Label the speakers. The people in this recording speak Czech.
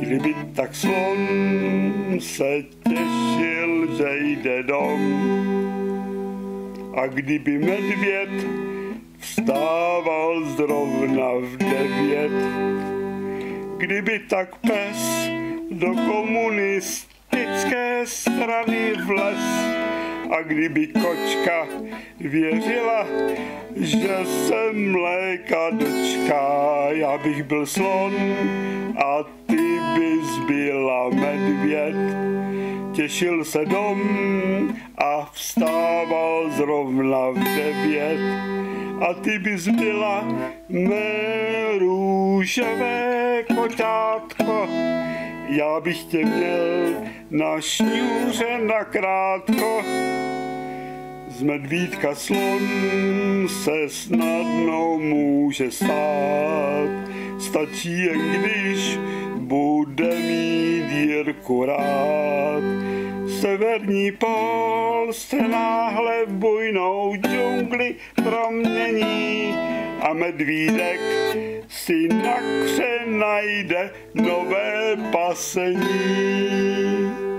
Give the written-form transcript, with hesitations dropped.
Speaker 1: kdyby tak slon se těšil, že jde dom. A kdyby medvěd vstával zrovna v 9, kdyby tak pes do komunistické strany vlez, a kdyby kočka věřila, že se mléka dočká, já bych byl slon a ty bys byla medvěd. Těšil se dom a vstával zrovna v 9, a ty bys byla mé růžové koťátko. Já bych tě měl na šňůře nakrátko. Z medvídka slon se snadno může stát. Stačí jen když bude mít Jirku rád. Severní pól se náhle v bujnou džungli promění a medvídek si na kře najde nové pasení.